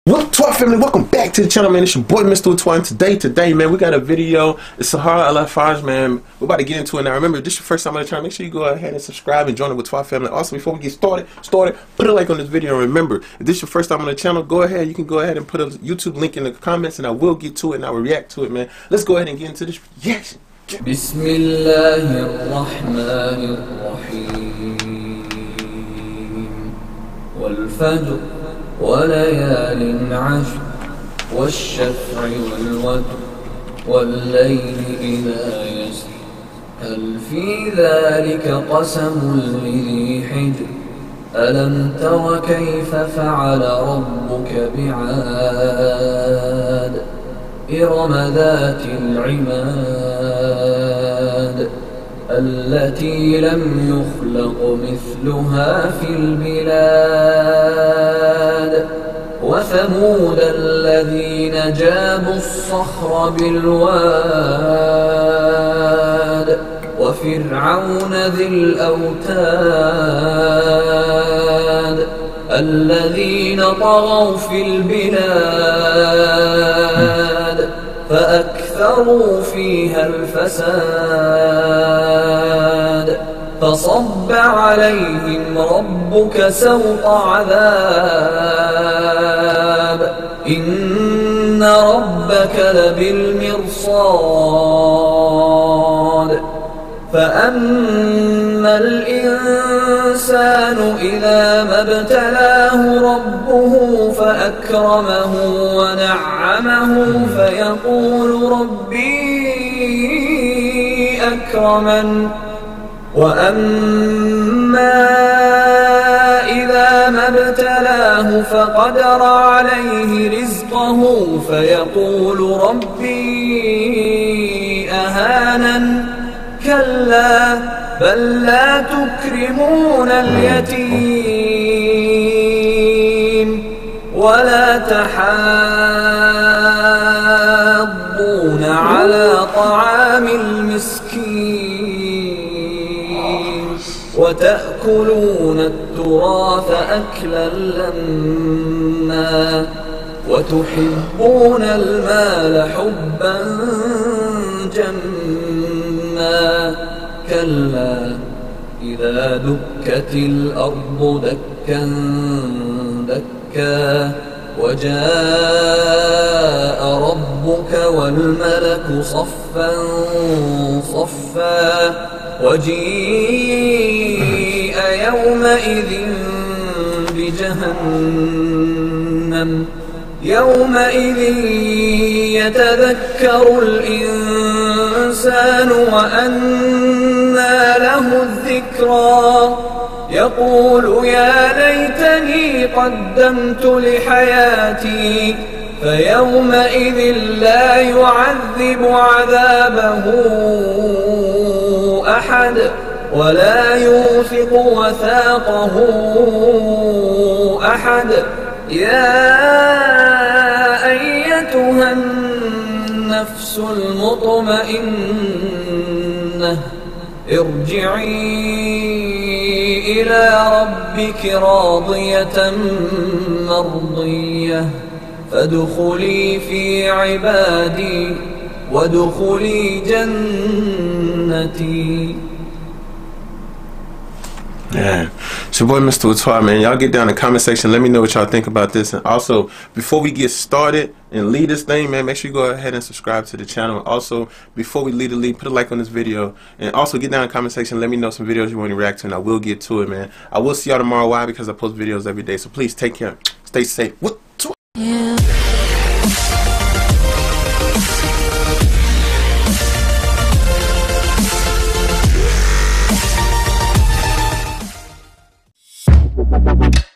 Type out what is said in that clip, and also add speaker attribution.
Speaker 1: What's up, family? Welcome back to the channel, man. It's your boy Mr. Twine. Today, man, we got a video. It's Sahara Al-Faj, man. We're about to get into it now. Remember, this is your first time on the channel. Make sure you go ahead and subscribe and join the Twine family. Also, before we get started, put a like on this video. And remember, if this is your first time on the channel, go ahead. You can go ahead and put a YouTube link in the comments, and I will get to it and I will react to it, man. Let's go ahead and get into this reaction.
Speaker 2: Bismillahirrahmanirrahim. Wal-Fajr وليال عشر والشفع والوتر والليل إذا يسر هل في ذلك قسم لذي حجر ألم تر كيف فعل ربك بعاد إرم ذات العماد التي لم يخلق مثلها في البلاد وثمود الذين جابوا الصخر بالواد وفرعون ذي الأوتاد الذين طغوا في البلاد فأكثروا فيها الفساد فصب عليهم ربك سوط عذاب إن ربك لبالمرصاد فأما الإنسان إذا ما ابتلاه ربه فأكرمه ونعمه فيقول ربي أكرمن وأما إذا ما ابتلاه فقدر عليه رزقه فيقول ربي أهانن كلا بل لا تكرمون اليتيم ولا تحاضون على طعام المسكين وتأكلون التراث أكلا لما وتحبون المال حبا جما كلا إذا دكت الأرض دكا دكا وجاء ربك والملك صفا صفا وجيء يومئذ بجهنم يومئذ يتذكر الإنسان وأنى له الذكرى يقول يا ليتني قدمت لحياتي فيومئذ لا يعذب عذابه أحد ولا يوثق وثاقه أحد يا أيتها النفس المطمئنة ارجعي إلى ربك راضية مرضية فادخلي في عبادي وادخلي جنتي.
Speaker 1: Yeah, it's your boy Mr. Utwar, man. Y'all get down in the comment section. Let me know what y'all think about this. And also, before we get started and lead this thing, man, make sure you go ahead and subscribe to the channel. Also, before we lead the lead, put a like on this video. And also, get down in the comment section. Let me know some videos you want to react to, and I will get to it, man. I will see y'all tomorrow. Why? Because I post videos every day. So please take care. Stay safe. What? Yeah.